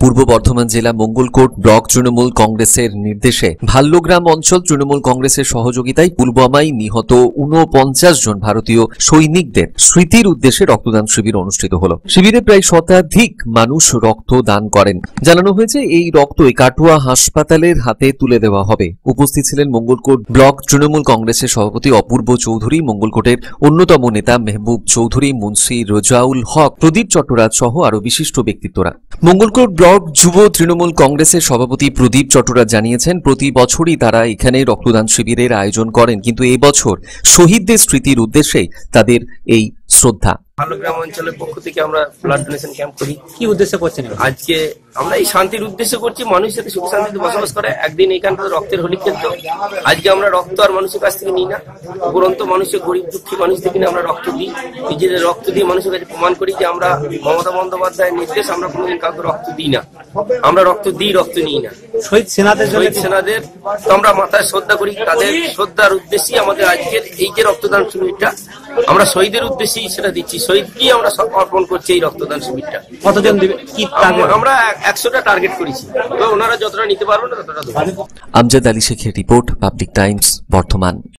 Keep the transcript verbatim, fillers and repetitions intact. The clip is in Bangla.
পূর্ব বর্ধমান জেলা মঙ্গলকোট ব্লক তৃণমূল কংগ্রেসের নির্দেশে ভাল্যগ্রাম অঞ্চল তৃণমূল কংগ্রেসের সহযোগিতায় পুলওয়ামায় নিহত ঊনপঞ্চাশ জন ভারতীয় সৈনিকদের স্মৃতির উদ্দেশ্যে রক্তদান শিবির অনুষ্ঠিত হল। শিবিরে প্রায় শতাধিক মানুষ রক্তদান করেন। জানানো হয়েছে এই রক্ত কাটুয়া হাসপাতালের হাতে তুলে দেওয়া হবে। উপস্থিত ছিলেন মঙ্গলকোট ব্লক তৃণমূল কংগ্রেসের সভাপতি অপূর্ব চৌধুরী, মঙ্গলকোটের অন্যতম নেতা মেহবুব চৌধুরী, মুন্সি রজাউল হক, প্রদীপ চট্টরাজ সহ আরো বিশিষ্ট ব্যক্তিত্বরা। মঙ্গলকোট ব্লক যুব তৃণমূল কংগ্রেসের সভাপতি প্রদীপ চট্টরাজ জানিয়েছেন, প্রতি বছরই তারা এখানে রক্তদান শিবিরের আয়োজন করেন, কিন্তু এবছর শহীদদের স্মৃতির উদ্দেশ্যে তাদের এই শ্রদ্ধা। ভাল্যগ্রাম অঞ্চলের পক্ষ থেকে আমরা ব্লাড ডোনেশন ক্যাম্প করি। কি উদ্দেশ্যে করছেন আজকে? আমরা এই শান্তির উদ্দেশ্যে করছি, মানুষের সাথে সুখ শান্তিতে বসবাস করে। একদিন এখানটা রক্তের হোলি খেলতো, আজকে আমরা রক্ত আর মানুষের কাছ থেকে নিই না, উপরন্ত মানুষের গরিব দুঃখী মানুষদের কিনে আমরা রক্ত দিই। নিজেদের রক্ত দিয়ে মানুষের কাছে প্রমাণ করি যে আমরা মমতা বন্দ্যোপাধ্যায়ের নির্দেশ আমরা কোনোদিন কাউকে রক্ত দিই না, আমরা রক্ত দিই, রক্ত নিই না। শহীদ সেনাদের শহীদ সেনাদের তো আমরা মাথায় শ্রদ্ধা করি, তাদের শ্রদ্ধার উদ্দেশ্যেই আমাদের আজকের এই যে রক্তদান শিবিরটা, আমরা শহীদের উদ্দেশ্যেই সেটা দিচ্ছি। শহীদকেই আমরা অর্পণ করছি এই রক্তদান শিবিরটা। কতজন দিবে? আমরা একশোটা টার্গেট করেছি, তো ওনারা যতটা নিতে পারবেন না ততটা দেবো। আমজাদ আলী শেখের রিপোর্ট, পাবলিক টাইমস, বর্ধমান।